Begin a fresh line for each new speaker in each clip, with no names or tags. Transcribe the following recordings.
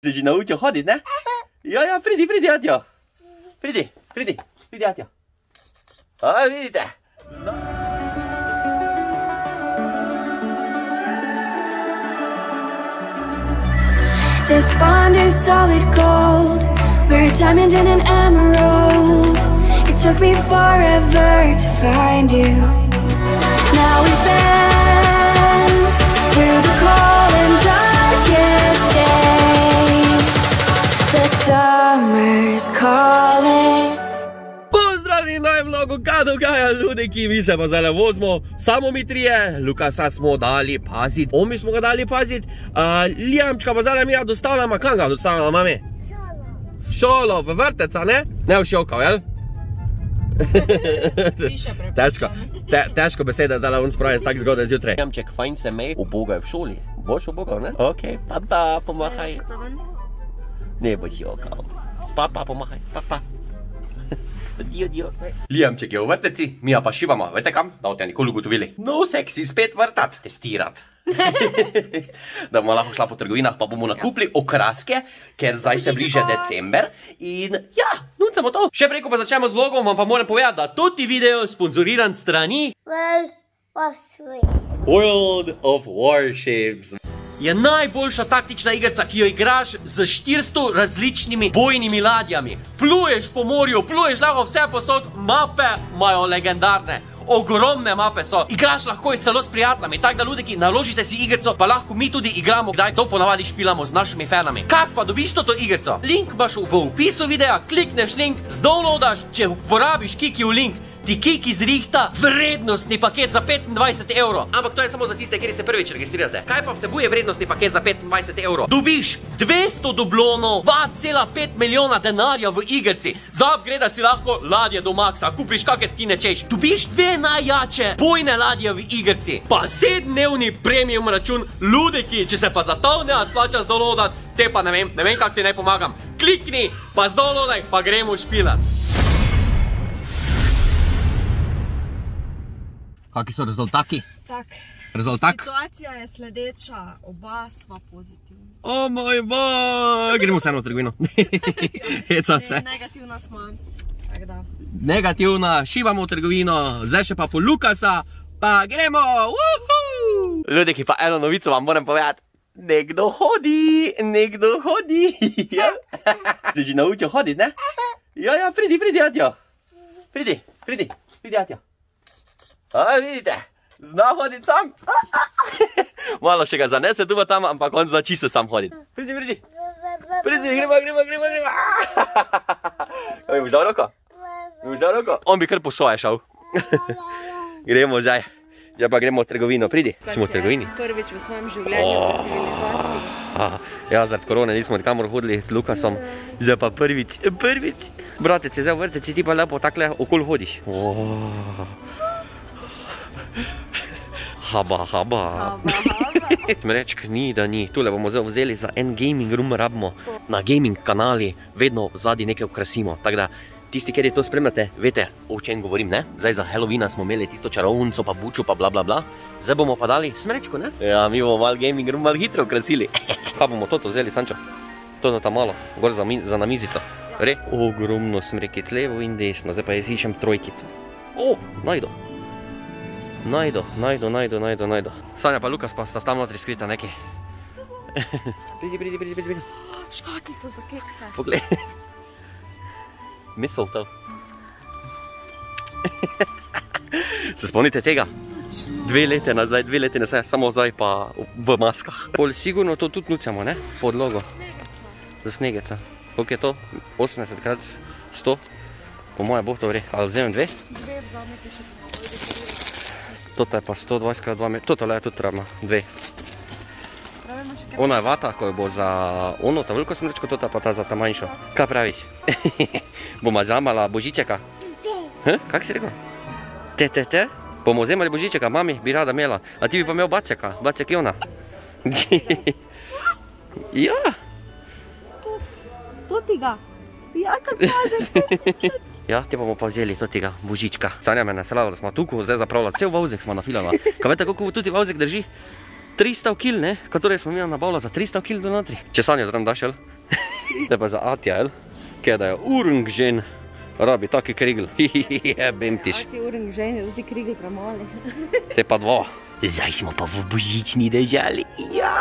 Si že naučil hoditi, ne? Ja, pridi, Atjo. Pridi, Atjo. A, vidite.
This bond is solid gold. We're a diamond and an emerald. It took me forever to find you. Now we've been through the cold and darkest days. The summer's calling.
Pozdravljeni na vlogu, kaj dogaja, ljudeki, mi se pa zdaj vozimo, samo mi trije, Lukasa smo dali pazit, Omi smo ga dali pazit, Liamčka pa zdaj mi ja dostavljamo, kam ga dostavljamo, mami? Šolo, v vrteca, ne? Ne v šokal, jel? Težko beseda, zdaj on spravi tak zgodaj zjutraj. Liamček, fajn se me, ubogaj v šoli, boš ubogaj, ne? Ok, pa, pomahaj. Ne boš šokal, pa, pomahaj, pa. Dio. Liamček je v vrteci, mi pa šivamo, vete kam? Da boste nikoli ugotovili. No, seksi spet vrtat, testirat. Da bomo lahko šla po trgovinah, pa bomo nakupili okraske, ker zdaj se bliže december. In ja, nucamo to. Še preko pa začnemo z vlogom, vam pa moram povedati, da toti video je sponzoriran strani World of Warships. Je najboljša taktična igrica, ki jo igraš z 400 različnimi bojnimi ladjami. Pluješ po morju, pluješ lahko vse posod, mape imajo legendarne. Ogromne mape so. Igraš lahko celo s prijateljami, tako da ljudeki naložite si igrico, pa lahko mi tudi igramo, kdaj to ponavadi špilamo z našimi fanami. Kak pa dobiš to igrico? Link imaš v opisu videa, klikneš link, zdownloadaš, če uporabiš Kikijev link, ti Kiki zrihta vrednostni paket za 25 evrov. Ampak to je samo za tiste, kjer se prvič registrirate. Kaj pa vsebuje vrednostni paket za 25 evrov? Dobiš 200 dublonov, 2,5 milijona denarja v igrici. Za upgrade si lahko ladje do maksa, kupiš kakšne skine češ. Dobiš 2 najjače bojne ladje v igrici. Pa 7-dnevni premium račun, ljudeki, če se pa za to ne splača zdownloadat, te pa ne vem kak ti naj pomagam. Klikni, pa zdownloadaj, pa gremo špilat. Kaki so rezultati?
Tak.
Rezultat?
Situacija je sledeča, oba sva pozitivna.
O moj bog! Gremo vseeno v trgovino. Hecam se.
Negativna smo, tak da.
Negativna, šivamo v trgovino, zdaj še pa po Lukasa, pa gremo! Ljudeki, pa eno novico vam moram povedati. Nekdo hodi. Si že naučil hoditi, ne? Ja, pridi, Atjo. Pridi, Atjo. A, vidite, zna hoditi sam. Malo še ga zanese tu pa tam, ampak on zna čisto sam hoditi. Pridi, gremo. Kaj, boš dal roko? On bi kar po svoje šel. Gremo zdaj. Ja pa gremo v trgovino, pridi. Smo v trgovini.
Prvič v svojem življenju v civilizaciji.
Ja, zaradi korone nismo nikamor hodili s Lukasom. Zdaj pa prvič. Bratec je zdaj v vrteci, ti pa lepo takle okoli hodiš. Haba. Smrečk ni, da ni. Tule bomo zdaj vzeli za en gaming room, rabimo na gaming kanali, vedno v zadnji nekaj okrasimo. Tako da, tisti, kjer to spremljate, vete, o čem govorim, ne? Zdaj za Halloweena smo imeli tisto čarovnico, pa bučo, pa blablabla. Zdaj bomo pa dali smrečko, ne? Ja, mi bomo malo gaming room malo hitro okrasili. Kaj bomo toto vzeli, Sančo? Toto ta malo, gor za namizico. Re? Ogromno smrekic, levo in desno. Zdaj pa jaz iščem trojkico. O, najdo. Sanja pa Lukas pa sta tam notri skrita nekaj. Pridi.
Škatlica za kekse.
Poglej. Mistletoe. Se spomnite tega? 2 leta nazaj, samo zdaj pa v maskah. Pol sigurno to tudi nucamo, ne? Podlogo. Za snegeca. Koliko je to? 80 krat 100? Po moje bo to vre. Ali vzemem 2?
2 vzame, ki še
Toto je pa 120 krat 2 metra. Toto je tudi trebno. 2. Ona je vata, ko bo za ono, ta veliko smrečko, tota pa ta za ta manjšo. Kaj praviš? Bomo zamala božičeka? Kak si rekel? Te? Bomo vzemali božičeka, mami bi rada imela. A ti bi pa imel baceka? Bacek je ona? Ja.
To ti ga. Ja, kak kažeš?
Ja, te bomo pa vzeli tega božička. Sanja me naselala, da smo tukaj zdaj zapravljali. Cel vozek smo nafilala. Kaj vete, koliko tudi vozek drži? 300 kil, ne? Katore smo mi nabavili za 300 kil do notri. Če Sanjo zram daš, jel? To pa za Atja, jel? Kaj da je urung žen, rabi taki krigl. Jebem tiš.
Ati urung žen, je tudi krigl premali.
Te pa dva. Zdaj smo pa v božični deželi. Ja!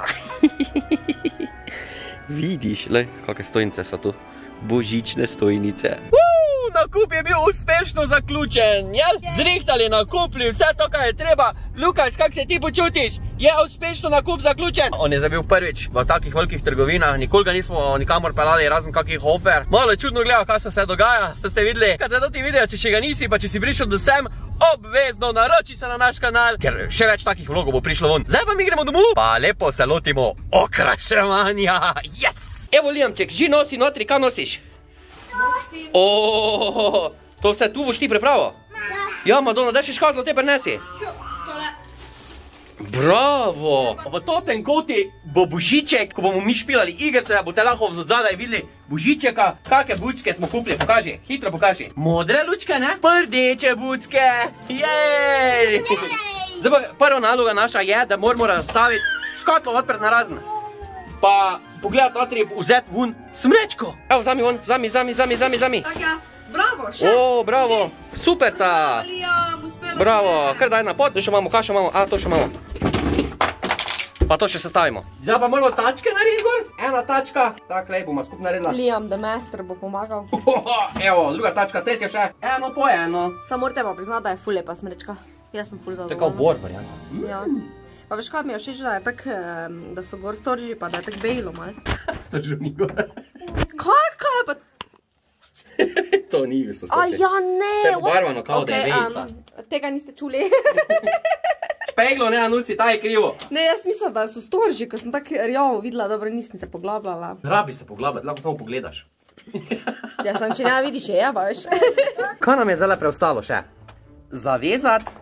Vidiš, le, kakve stojnice so tu. Božične stojnice. Nakup je bil uspešno zaključen, jel? Zrihtali, nakupili, vse to, kaj je treba. Lukaš, kak se ti počutiš? Je uspešno nakup zaključen? On je zabil prvič v takih velikih trgovinah, nikoli ga nismo nikamor pelali, razen kakih ofer. Malo je čudno gledal, kaj se dogaja, ste videli? Kaj te doti video, če še ga nisi, pa če si prišel do sem, obvezno naroči se na naš kanal, ker še več takih vlogov bo prišlo ven. Zdaj pa mi gremo domov, pa lepo se lotimo okraševanja. Yes! Evo, Liamček, že nosi notri, kaj nosiš? Nosim. To vse tu boš ti pripravil? Ja, Madonna, daj še škatlo te prinesi.
Tole.
Bravo! V totem koti bo božiček, ko bomo mi špilali igrice, boste lahko vzadzadaj videli božičeka. Kakve bučke smo kupili, pokaži, hitro pokaži. Modre lučke, ne? Rdeče bučke. Jej! Zdaj pa prva naloga naša je, da moramo razstaviti škatlo odprt na razen. Pa pogledati notri, vzeti vun smrečko. Evo, vzami vun, vzami.
Tak ja, bravo, še.
O, bravo, superca.
Liam, uspela.
Bravo, kar daj na pot, to še imamo, kaj še imamo? A, to še imamo. Pa to še sestavimo. Zdaj pa moramo tačke narediti gor. Ena tačka, takle bomo skup naredila.
Liam, the master bo pomagal.
Evo, druga tačka, tretja še. Eno po eno.
Samo morate pa priznati, da je ful lepa smrečka. Jaz sem ful zadovoljna.
To je kao bor varianta.
Ja. Pa veš kaj mi je všeč, da je tak, da so gor storži, pa da je tak bejlo mal.
Storžil ni gor.
Kaj pa?
To ni isto
A
storži.
ja, ne.
To je pobarvano, kao da je vejica.
Tega niste čuli.
Špeglo, ne, Anusi, ta je krivo.
Ne, jaz mislim, da so storži, ko sem tak rjavo videla, dobro, nisem se poglabljala.
Rabi se poglabati, lahko samo pogledaš.
Ja, sem, če ne vidiš, je jeba, veš.
Kaj nam je zdaj preostalo še? Zavezati.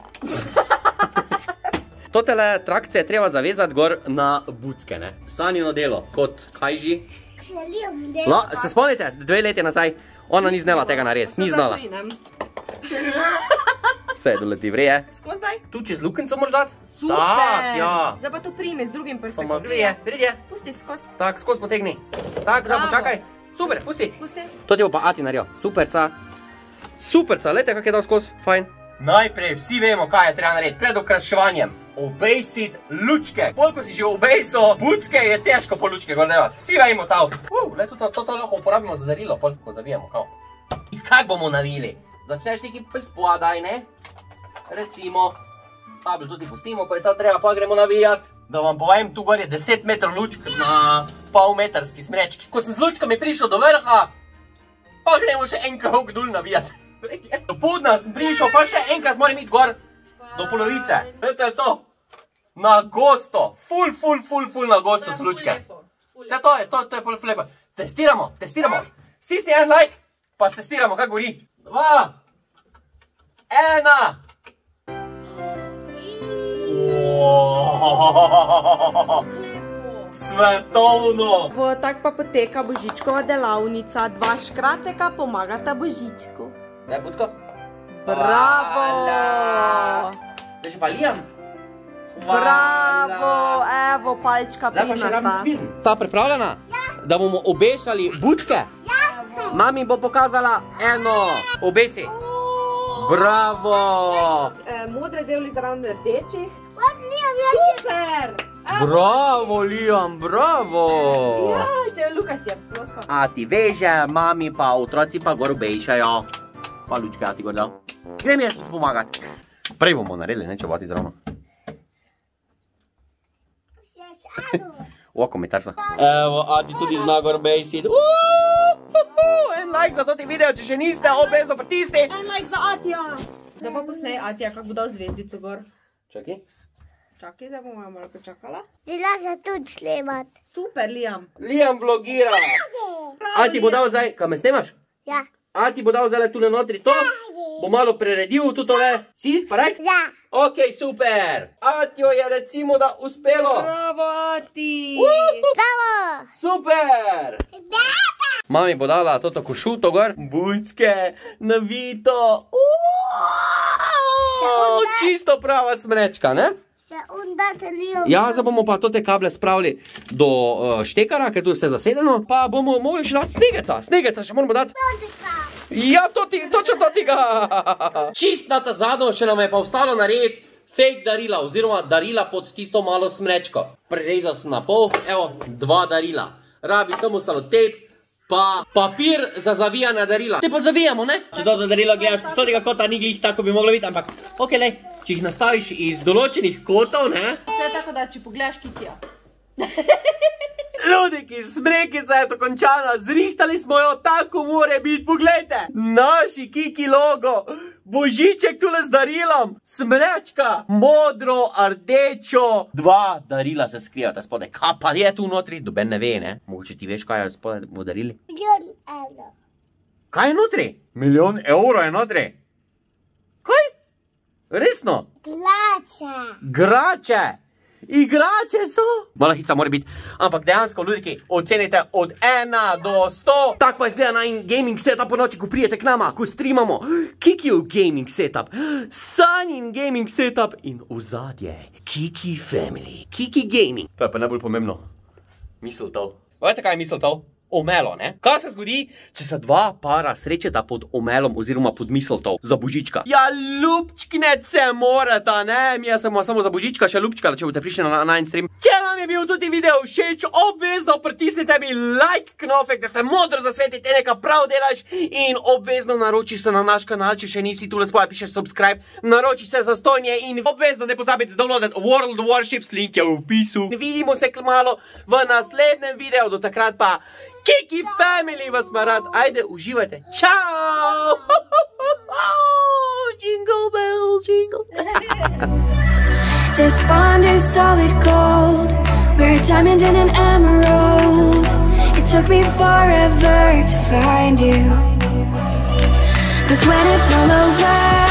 Totele trakce je treba zavezati gor na bucke, ne? Sanjino delo, kot kaj že? Se spomnite, 2 leti nazaj, ona ni znala tega narediti, ni znala. Vse je doleti, vreje.
Skozi zdaj?
Tu čez lukenco moraš dati?
Super!
Tak, ja.
Zdaj pa to prime z drugim prstom.
Samo vrije, vrije.
Pusti skozi.
Tak, skozi potegni. Tak, zdaj
Bravo.
počakaj. Super, pusti.
Pusti.
To ti bo pa Ati naredil. Superca. Superca, lejte, kak je dal skozi, fajn. Najprej vsi vemo, kaj je treba narediti pred okraševanjem. Obejsit lučke. Koliko si že obejso bucke, je težko po lučke gor delati. Vsi vemo ta. Le to lahko uporabimo za darilo, ko zavijemo, kao. Kak bomo navili? Začneš neki prispodaj, ne? Recimo, kabel tudi pustimo, ko je to treba, pa gremo navijati. Da vam povem, tu gor je 10 metrov lučk na polmetrski smrečki. Ko sem z lučkami prišel do vrha, pa gremo še en krog dol navijati. Do podna sem prišel, pa še enkrat moram iti gor do polovice. Vete to? Na gosto, ful na gosto s lučke. Vse to je ful lepo. Testiramo. Stisni en like, pa testiramo, kako gori. 2, 1. Svetovno!
Tak pa poteka božičkova delavnica. 2 škrateka pomagata božičku.
Daj, Budko.
Bravo!
Zdaj še pa Liam.
Bravo! Evo, palčka
Zdaj pa še rabim
plinasta.
cvirn. Ta pripravljena? Da bomo obešali bučke? Mami bo pokazala eno. Obesi. Bravo!
Modre delali zraven rdečih. Super!
Bravo, Liam, bravo!
Ja, še Lukas je plosko.
Ati veže, mami pa otroci pa gor obešajo. Pa lučke Ati gor dal. Grem jaz tudi pomagati. Prej bomo naredili, ne, če bo Ati zravno. O, komentar so. Evo, Ati tudi zna gor obešiti. En like za toti video, če še niste, obvezno pritisni.
En like za Atija. Zdaj pa posnej Atija, kako bo dal zvezdico gor.
Čakaj.
Čakaj, zdaj bomo malo počakala.
Zdaj se tudi snemat.
Super, Liam.
Liam vlogira. Ati bo dal zdaj, kaj me snemaš?
Ja.
Ati bo dal zdaj tule notri to, bo malo preredil tutole. Si, pa rek?
Ja.
Ok, super. Atjo je recimo, da uspelo.
Bravo, Ati.
Bravo.
Super. Mami bo dala toto košuto gor. Bucke, navito. Čisto prava smrečka, ne?
Še onda darilo.
Ja, zdaj bomo pa te kable spravili do štekara, ker tu je vse zasedeno, pa bomo mogli še dati snegeca še moramo dati. Ja, točno to tega. Čist na ta zadnjo še nam je pa ostalo narediti fake darila, oziroma darila pod tisto malo smrečko. Prerezal sem na pol, evo, 2 darila. Rabi samo selotejp, pa papir za zavijanje darila. Te pa zavijamo, ne? Če to darilo gledaš z tega kota, ni glih tako bi moglo biti, ampak ok, lej, če jih nastaviš iz določenih kotov, ne?
To je tako, da če pogledaš Kikija.
Ljudiki, smrekica je to končana, zrihtali smo jo tako more biti, poglejte, naši Kiki logo, božiček tule z darilom, smrečka, modro, rdečo, 2 darila se skrivata spodaj, kaj pa je tu notri, doben ne ve, ne, mogoče ti veš, kaj je spodaj v darili?
1 milijon evrov.
Kaj je notri? 1 milijon evrov je notri? Kaj? Resno? Grače! Igrače so! Mala hica mora biti, ampak dejansko, ljudiki, ocenite od 1 do 100. Tak pa izgleda na gaming setup po noči, ko prijete k nama, ko streamamo. Kikijev gaming setup, Sanjin gaming setup in ozadje Kiki Family, Kiki Gaming. To je pa najbolj pomembno. Misletev. Veste, kaj je misletev? Omelo, ne? Kaj se zgodi, če se 2 para srečeta pod omelom oziroma pod misletev za božička? Ja, ljubčknet se morata, ne? Mi smo samo za božička, še ljubčka, če boste prišli na najin stream. Če vam je bil tudi video všeč, obvezno pritisnite mi like knofek, da se modro zasveti, te nekaj prav delaš in obvezno naročiš se na naš kanal, če še nisi tule spodaj pišeš subscribe, naročiš se za stonje in obvezno ne pozabite downloadati World Warships, link je v opisu. Vidimo se kmalu v naslednjem videu, do takrat pa Kiki Family vas ima rad. Ajde, uživajte. Čau! Jingle bells, jingle.
This bond is solid gold. We're a diamond and an emerald. It took me forever to find you. 'Cause when it's all over